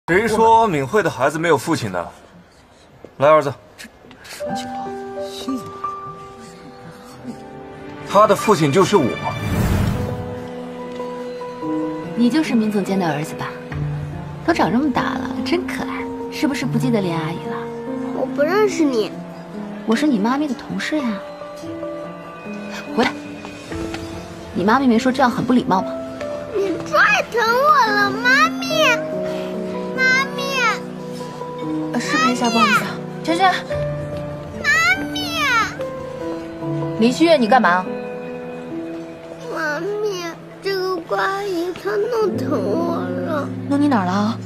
谁说敏慧的孩子没有父亲的？来，儿子， 这什么情况？心怎么了？ 他的父亲就是我。 你就是闵总监的儿子吧？都长这么大了，真可爱。是不是不记得连阿姨了？ 我不认识你。 我是你妈咪的同事呀。回来。你妈咪没说这样很不礼貌吗？ 你拽疼我了，妈咪。妈咪。 视频一下，不好意思啊。萱萱。 妈咪。 林希月，你干嘛？ 妈咪，这个瓜阿姨她弄疼我了。 弄你哪儿了？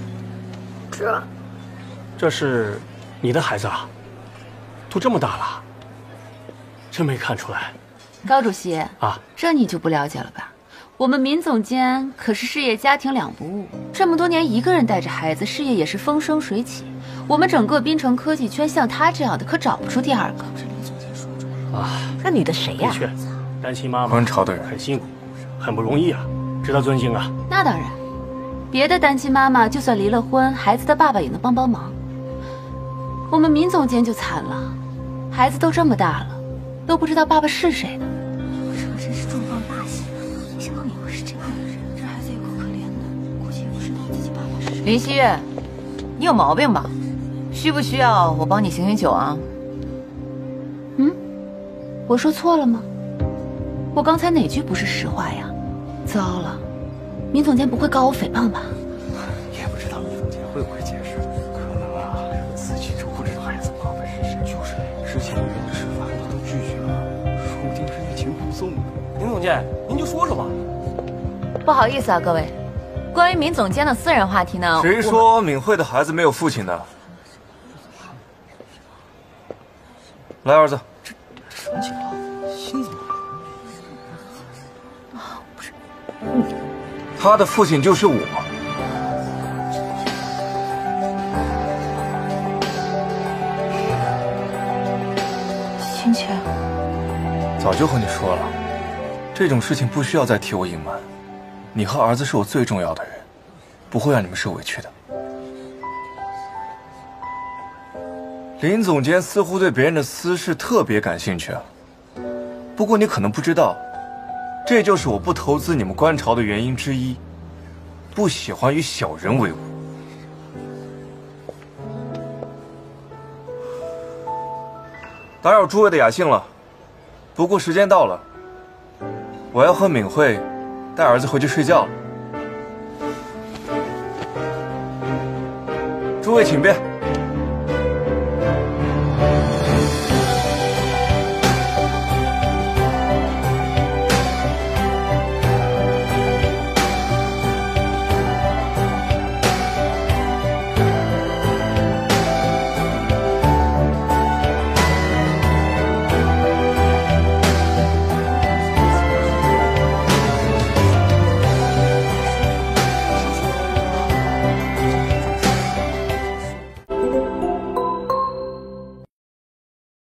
这是你的孩子啊？都这么大了，真没看出来。 高主席啊， 这你就不了解了吧？我们闵总监可是事业家庭两不误，这么多年一个人带着孩子，事业也是风生水起。我们整个滨城科技圈像他这样的可找不出第二个。 啊， 那女的谁呀？ 的确，单亲妈妈观潮的人很辛苦，很不容易啊，值得尊敬啊。 那当然，别的单亲妈妈就算离了婚，孩子的爸爸也能帮帮忙。我们闵总监就惨了，孩子都这么大了，都不知道爸爸是谁呢。 这可真是重磅大喜啊！没想到你会是这样的人，这孩子也够可怜的，估计也不知道自己爸爸是谁。 林希月，你有毛病吧？需不需要我帮你醒醒酒啊？ 嗯，我说错了吗？我刚才哪句不是实话呀？糟了，闵总监不会告我诽谤吧？ 也不知道闵总监会不会解释，可能啊，自己就不知道孩子爸爸是谁。就是之前约的吃饭他都拒绝了，说不定是欲擒故纵的。闵总监，您就说说吧。 不好意思啊，各位，关于闵总监的私人话题呢？ 谁说敏慧的孩子没有父亲的？来，儿子， 这什么情况？心怎么了？ 啊，不是， 他的父亲就是我。 萱萱， 早就和你说了，这种事情不需要再替我隐瞒。你和儿子是我最重要的人，不会让你们受委屈的。林总监似乎对别人的私事特别感兴趣啊。不过你可能不知道，这就是我不投资你们观潮的原因之一。不喜欢与小人为伍。打扰诸位的雅兴了，不过时间到了，我要和敏慧带儿子回去睡觉了。诸位请便。